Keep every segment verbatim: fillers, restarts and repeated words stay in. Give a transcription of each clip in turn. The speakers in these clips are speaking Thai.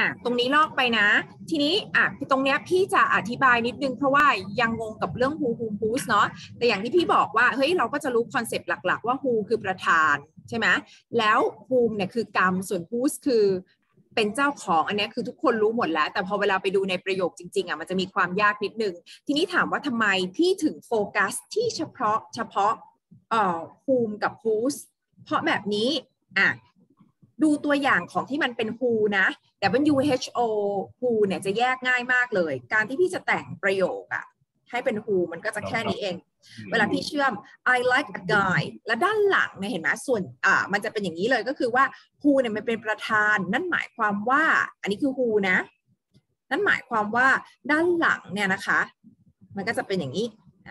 อ่ะตรงนี้ลอกไปนะทีนี้อ่ะตรงเนี้ยพี่จะอธิบายนิดนึงเพราะว่ายังงงกับเรื่อง who whom whose เนาะแต่อย่างที่พี่บอกว่าเฮ้ยเราก็จะรู้คอนเซปต์หลักๆว่า who คือประธานใช่ไหมแล้ว whom เนี่ยคือกรรมส่วน whose คือเป็นเจ้าของอันนี้คือทุกคนรู้หมดแล้วแต่พอเวลาไปดูในประโยคจริงๆอ่ะมันจะมีความยากนิดนึงทีนี้ถามว่าทำไมพี่ถึงโฟกัสที่เฉพาะเฉพาะเอ่อ whom กับ whose เพราะแบบนี้อ่ะดูตัวอย่างของที่มันเป็น who นะ ดับเบิลยู เอช โอ who เนี่ยจะแยกง่ายมากเลยการที่พี่จะแต่งประโยคอะให้เป็น who มันก็จะแค่นี้เองเวลาพี่เชื่อม I like a guy แล้วด้านหลังเนี่ยเห็นไหมส่วนอ่ามันจะเป็นอย่างนี้เลยก็คือว่า who เนี่ยมันเป็นประธานนั่นหมายความว่าอันนี้คือ who นะนั่นหมายความว่าด้านหลังเนี่ยนะคะมันก็จะเป็นอย่างนี้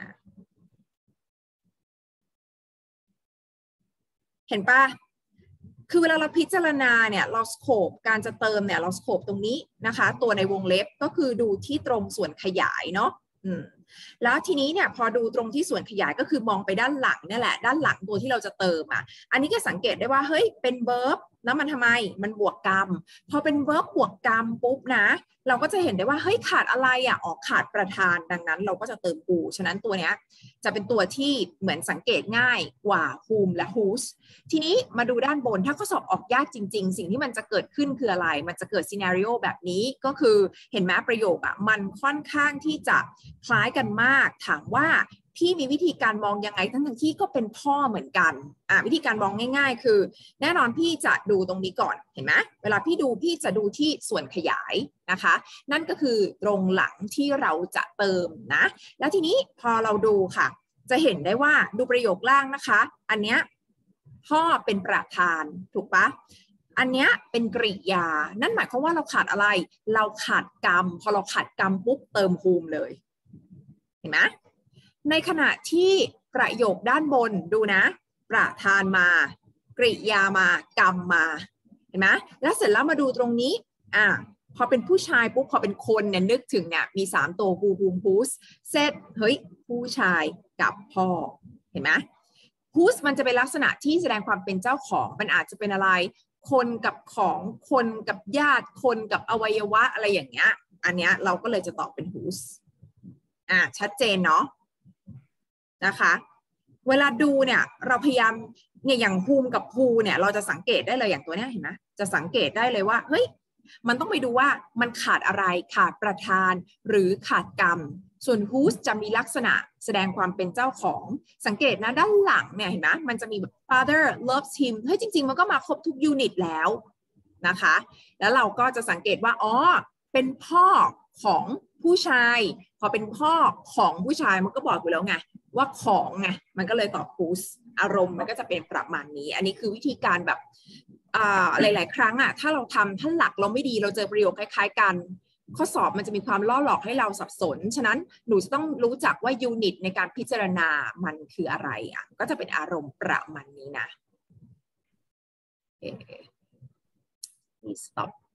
เห็นปะคือเวลาเราพิจารณาเนี่ยเราสโคปการจะเติมเนี่ยเราสโคปตรงนี้นะคะตัวในวงเล็บก็คือดูที่ตรงส่วนขยายเนาะอืมแล้วทีนี้เนี่ยพอดูตรงที่ส่วนขยายก็คือมองไปด้านหลังนี่แหละด้านหลังตัวที่เราจะเติมอ่ะอันนี้ก็สังเกตได้ว่าเฮ้ยเป็น verb แล้วมันทำไมมันบวกกรรมพอเป็น verb บวกกรรมปุ๊บนะเราก็จะเห็นได้ว่าเฮ้ยขาดอะไรอ่ะออกขาดประธานดังนั้นเราก็จะเติม who ฉะนั้นตัวเนี้ยจะเป็นตัวที่เหมือนสังเกตง่ายกว่า whom และ whose ทีนี้มาดูด้านบนถ้าข้อสอบออกยากจริงๆสิ่งที่มันจะเกิดขึ้นคืออะไรมันจะเกิดซีนาริโอแบบนี้ก็คือเห็นไหมประโยคอ่ะมันค่อนข้างที่จะคล้ายกันมากถามว่าพี่มีวิธีการมองยังไงทั้งทั้งที่ก็เป็นพ่อเหมือนกันอ่ะวิธีการมองง่ายๆคือแน่นอนพี่จะดูตรงนี้ก่อนเห็นไหมเวลาพี่ดูพี่จะดูที่ส่วนขยายนะคะนั่นก็คือตรงหลังที่เราจะเติมนะแล้วทีนี้พอเราดูค่ะจะเห็นได้ว่าดูประโยคล่างนะคะอันเนี้ยพ่อเป็นประธานถูกปะอันเนี้ยเป็นกริยานั่นหมายความว่าเราขาดอะไรเราขาดกรรมพอเราขาดกรรมปุ๊บเติม whom เลยเห็นไหมในขณะที่ประโยคด้านบนดูนะประธานมากริยามากรรมมาเห็นไหมแล้วเสร็จแล้วมาดูตรงนี้อ่ะพอเป็นผู้ชายปุ๊บพอเป็นคนเนี่ยนึกถึงเนี่ยมีสามตัว who whom whose เสร็จเฮ้ยผู้ชายกับพ่อเห็นไหม whose มันจะเป็นลักษณะที่แสดงความเป็นเจ้าของมันอาจจะเป็นอะไรคนกับของคนกับญาติคนกับอวัยวะอะไรอย่างเงี้ยอันเนี้ยเราก็เลยจะตอบเป็น whose อ่ะชัดเจนเนาะนะคะเวลาดูเนี่ยเราพยายามเนี่ยอย่าง whom กับ who เนี่ยเราจะสังเกตได้เลยอย่างตัวนี้เห็นไหมจะสังเกตได้เลยว่าเฮ้ยมันต้องไปดูว่ามันขาดอะไรขาดประธานหรือขาดกรรมส่วน whose จะมีลักษณะแสดงความเป็นเจ้าของสังเกตนะด้านหลังเนี่ยเห็นไหมมันจะมี father loves him เฮ้ยจริงๆมันก็มาครบทุกยูนิตแล้วนะคะแล้วเราก็จะสังเกตว่าอ๋อเป็นพ่อของผู้ชายพอเป็นพ่อของผู้ชายมันก็บอกอยู่แล้วไงว่าของไงมันก็เลยตอบ whose อารมณ์มันก็จะเป็นประมาณนี้อันนี้คือวิธีการแบบหลายๆครั้งอ่ะถ้าเราทำถ้าหลักเราไม่ดีเราเจอประโยคคล้ายๆกันข้อสอบมันจะมีความล่อหลอกให้เราสับสนฉะนั้นหนูจะต้องรู้จักว่ายูนิตในการพิจารณามันคืออะไรอ่ะก็จะเป็นอารมณ์ประมาณนี้นะ okay. Please stop